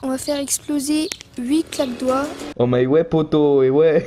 On va faire exploser 8 claques-doigts. Oh my ouais poto, et ouais.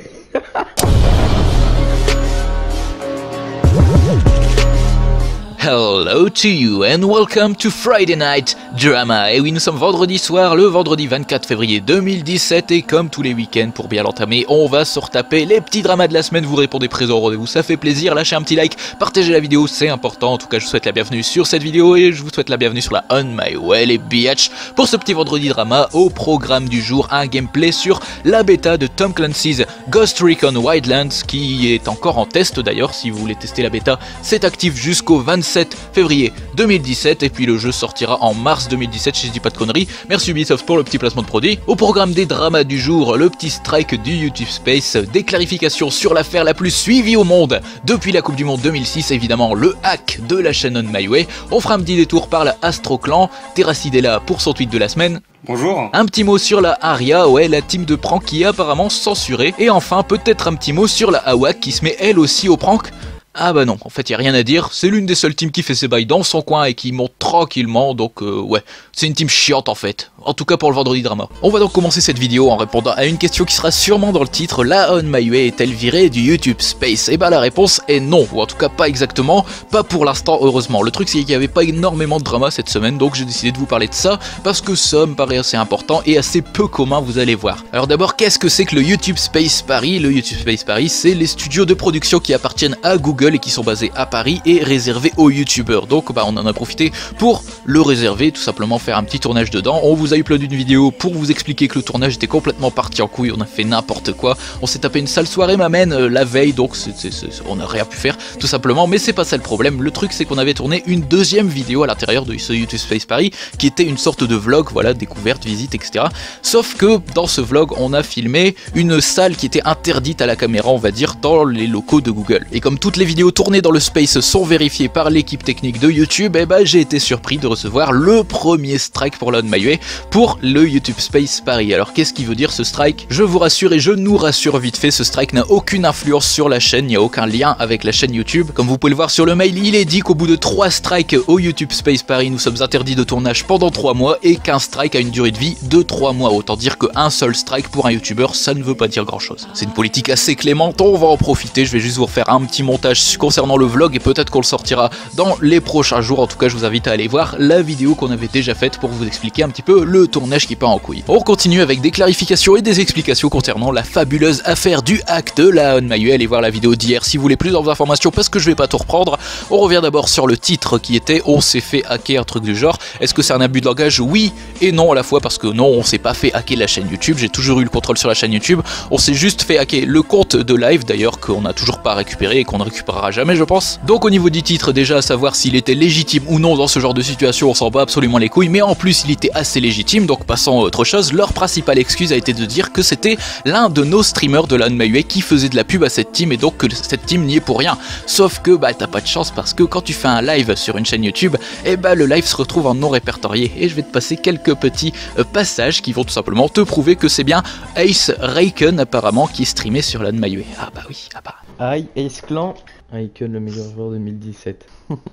Hello to you and welcome to Friday Night Drama. Et oui, nous sommes vendredi soir, le vendredi 24 février 2017 et comme tous les week-ends pour bien l'entamer, on va se retaper les petits dramas de la semaine. Vous répondez présent au rendez-vous, ça fait plaisir. Lâchez un petit like, partagez la vidéo, c'est important. En tout cas, je vous souhaite la bienvenue sur cette vidéo et je vous souhaite la bienvenue sur la On My Way les biatch. Pour ce petit vendredi drama, au programme du jour, un gameplay sur la bêta de Tom Clancy's Ghost Recon Wildlands qui est encore en test d'ailleurs. Si vous voulez tester la bêta, c'est actif jusqu'au 27 février 2017 et puis le jeu sortira en mars 2017 si je dis pas de conneries. Merci Ubisoft pour le petit placement de produit. Au programme des dramas du jour, le petit strike du YouTube Space, des clarifications sur l'affaire la plus suivie au monde depuis la Coupe du Monde 2006, évidemment le hack de la chaîne On My Way. On fera un petit détour par la Astro Clan, Terracidella pour son tweet de la semaine. Bonjour. Un petit mot sur la Aria, ouais, la team de prank qui est apparemment censurée. Et enfin, peut-être un petit mot sur la Awak qui se met elle aussi au prank. Ah bah non, en fait y a rien à dire, c'est l'une des seules teams qui fait ses bails dans son coin et qui monte tranquillement, donc ouais, c'est une team chiante en fait, en tout cas pour le vendredi drama. On va donc commencer cette vidéo en répondant à une question qui sera sûrement dans le titre, la On My Way est-elle virée du YouTube Space? Et bah la réponse est non, ou en tout cas pas exactement, pas pour l'instant heureusement. Le truc c'est qu'il n'y avait pas énormément de drama cette semaine, donc j'ai décidé de vous parler de ça, parce que ça me paraît assez important et assez peu commun, vous allez voir. Alors d'abord, qu'est-ce que c'est que le YouTube Space Paris? Le YouTube Space Paris, c'est les studios de production qui appartiennent à Google et qui sont basés à Paris et réservés aux youtubeurs. Donc bah, on en a profité pour le réserver, tout simplement faire un petit tournage dedans. On vous a uploadé une vidéo pour vous expliquer que le tournage était complètement parti en couille, on a fait n'importe quoi. On s'est tapé une sale soirée m'amène la veille, donc on n'a rien pu faire tout simplement, mais c'est pas ça le problème. Le truc c'est qu'on avait tourné une deuxième vidéo à l'intérieur de ce YouTube Space Paris qui était une sorte de vlog, voilà, découverte, visite, etc. Sauf que dans ce vlog on a filmé une salle qui était interdite à la caméra, on va dire, dans les locaux de Google. Et comme toutes les vidéos tournées dans le space sont vérifiées par l'équipe technique de YouTube, et bah j'ai été surpris de recevoir le premier strike pour la On My Way pour le YouTube Space Paris. Alors qu'est-ce qui veut dire ce strike? Je vous rassure et je nous rassure vite fait, ce strike n'a aucune influence sur la chaîne, il n'y a aucun lien avec la chaîne YouTube. Comme vous pouvez le voir sur le mail, il est dit qu'au bout de 3 strikes au YouTube Space Paris, nous sommes interdits de tournage pendant 3 mois et qu'un strike a une durée de vie de 3 mois. Autant dire qu'un seul strike pour un YouTuber, ça ne veut pas dire grand chose. C'est une politique assez clémente, on va en profiter, je vais juste vous refaire un petit montage concernant le vlog et peut-être qu'on le sortira dans les prochains jours. En tout cas je vous invite à aller voir la vidéo qu'on avait déjà faite pour vous expliquer un petit peu le tournage qui part en couille. On continue avec des clarifications et des explications concernant la fabuleuse affaire du hack de la On My Way. Allez voir la vidéo d'hier si vous voulez plus d'informations parce que je vais pas tout reprendre. On revient d'abord sur le titre qui était on s'est fait hacker, un truc du genre. Est-ce que c'est un abus de langage? Oui et non à la fois, parce que non, on s'est pas fait hacker la chaîne YouTube, j'ai toujours eu le contrôle sur la chaîne YouTube, on s'est juste fait hacker le compte de live d'ailleurs qu'on n'a toujours pas récupéré et qu'on ne récupérera jamais je pense. Donc au niveau du titre, déjà à savoir s'il était légitime ou non dans ce genre de situation, on s'en bat absolument les couilles, mais en plus il était assez légitime, donc passons à autre chose. Leur principale excuse a été de dire que c'était l'un de nos streamers de la On My Way qui faisait de la pub à cette team et donc que cette team n'y est pour rien. Sauf que bah t'as pas de chance parce que quand tu fais un live sur une chaîne YouTube, et bah le live se retrouve en non répertorié et je vais te passer quelques petits passages qui vont tout simplement te prouver que c'est bien Ace Raycon apparemment qui est streamé sur la On My Way. Ah bah oui, ah bah. Aïe, Ace Clan. Raycon, le meilleur joueur 2017.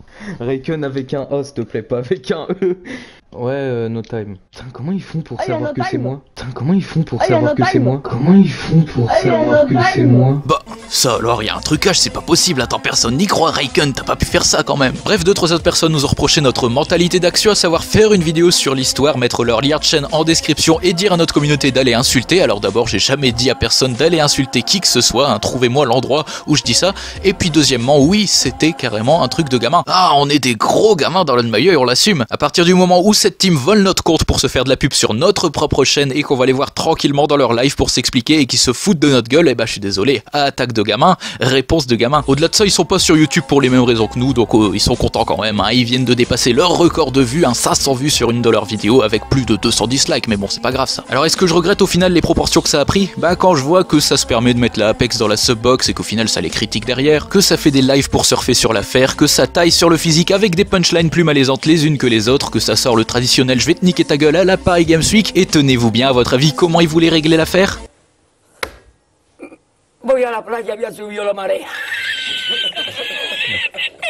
Raycon avec un A, s'il te plaît, pas avec un E. Ouais, no time. Putain, comment ils font pour savoir que c'est moi? Putain, comment ils font pour savoir que c'est moi? Comment ils font pour savoir que c'est moi? Bah, ça alors, il y a un trucage, c'est pas possible, attends, personne n'y croit, Raycon, t'as pas pu faire ça quand même. Bref, 2-3 autres personnes nous ont reproché notre mentalité d'action, à savoir faire une vidéo sur l'histoire, mettre leur lien de chaîne en description et dire à notre communauté d'aller insulter. Alors d'abord, j'ai jamais dit à personne d'aller insulter qui que ce soit, hein, trouvez-moi l'endroit où je dis ça. Et puis deuxièmement, oui, c'était carrément un truc de gamin. Ah, on est des gros gamins dans l'On My Way et on l'assume. À partir du moment où cette team vole notre compte pour se faire de la pub sur notre propre chaîne et qu'on va les voir tranquillement dans leur live pour s'expliquer et qui se foutent de notre gueule, et bah je suis désolé, attaque de gamin, réponse de gamin. Au-delà de ça, ils sont pas sur YouTube pour les mêmes raisons que nous, donc ils sont contents quand même, hein. Ils viennent de dépasser leur record de vues, 500 vues sur une de leurs vidéos avec plus de 200 dislikes, mais bon c'est pas grave ça. Alors est-ce que je regrette au final les proportions que ça a pris? Bah quand je vois que ça se permet de mettre la Apex dans la subbox et qu'au final ça les critique derrière, que ça fait des lives pour surfer sur l'affaire, que ça taille sur le physique avec des punchlines plus malaisantes les unes que les autres, que ça sort le traditionnel je vais te niquer ta gueule à la Paris Games Week, et tenez-vous bien, à votre avis, comment ils voulaient régler l'affaire? Voy a la playa, había subido la marea.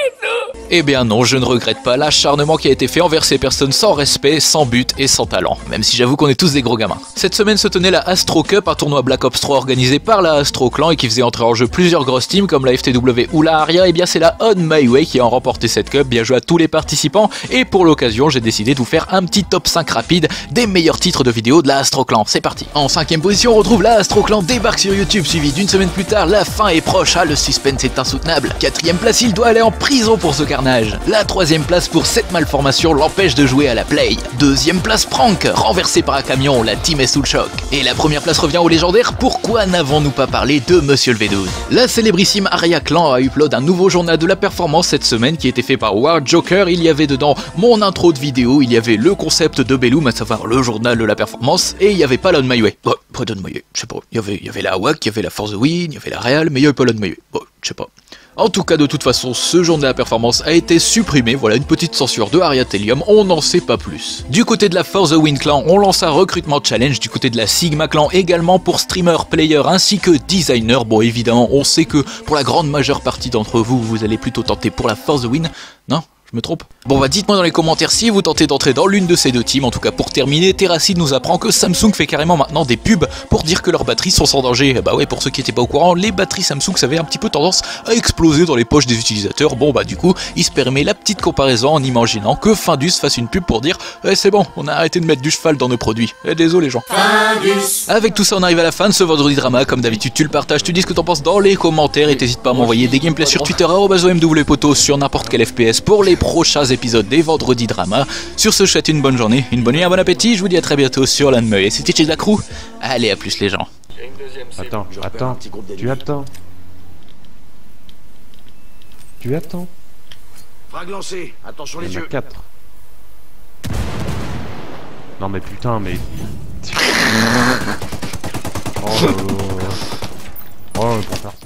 Eh bien non, je ne regrette pas l'acharnement qui a été fait envers ces personnes sans respect, sans but et sans talent. Même si j'avoue qu'on est tous des gros gamins. Cette semaine se tenait la Astro Cup, un tournoi Black Ops 3 organisé par la Astro Clan et qui faisait entrer en jeu plusieurs grosses teams comme la FTW ou la Aria. Et bien c'est la On My Way qui a remporté cette cup. Bien joué à tous les participants. Et pour l'occasion, j'ai décidé de vous faire un petit top 5 rapide des meilleurs titres de vidéos de la Astro Clan. C'est parti. En 5ème position, on retrouve la Astro Clan débarque sur YouTube, suivi d'une semaine plus tard. La fin est proche. Ah, le suspense est insoutenable. 4ème place, il doit aller en prison pour ce carnage. La 3ème place pour cette malformation l'empêche de jouer à la play. 2ème place Prank, renversé par un camion, la team est sous le choc. Et la première place revient au légendaire, pourquoi n'avons-nous pas parlé de Monsieur le V12? La célébrissime Aria Clan a upload un nouveau journal de la performance cette semaine qui a été fait par War Joker. Il y avait dedans mon intro de vidéo, il y avait le concept de Belloom, à savoir le journal de la performance, et il y avait pas l'On My Way. Bon, pas d'On My Way, je sais pas. Il y avait la WAC, il y avait la For the Win, il y avait la Real, mais il y avait pas l'On My Way. Bon, je sais pas. En tout cas, de toute façon, ce journal de la performance a été supprimé, voilà une petite censure de Ariatelium, on n'en sait pas plus. Du côté de la For the Win Clan, on lance un recrutement challenge, du côté de la Sigma Clan également pour streamer, player ainsi que designer. Bon évidemment, on sait que pour la grande majeure partie d'entre vous, vous allez plutôt tenter pour la For the Win, non ? Je me trompe? Bon bah dites-moi dans les commentaires si vous tentez d'entrer dans l'une de ces deux teams. En tout cas pour terminer, Terracid nous apprend que Samsung fait carrément maintenant des pubs pour dire que leurs batteries sont sans danger. Bah ouais, pour ceux qui étaient pas au courant, les batteries Samsung ça avait un petit peu tendance à exploser dans les poches des utilisateurs. Bon bah du coup, il se permet la petite comparaison en imaginant que Findus fasse une pub pour dire c'est bon, on a arrêté de mettre du cheval dans nos produits. Désolé les gens. Findus. Avec tout ça on arrive à la fin de ce vendredi drama. Comme d'habitude tu le partages, tu dis ce que t'en penses dans les commentaires et t'hésites pas à m'envoyer des gameplays sur Twitter @OMWPotos sur n'importe quel FPS pour les prochains épisodes des vendredis drama. Sur ce, je souhaite une bonne journée, une bonne nuit, un bon appétit. Je vous dis à très bientôt sur l'On My Way. C'était chez la crew. Allez, à plus les gens. Attends, tu attends. Frag lancé, attention les Il y en a yeux. 4. Non mais putain, mais... Oh, on va faire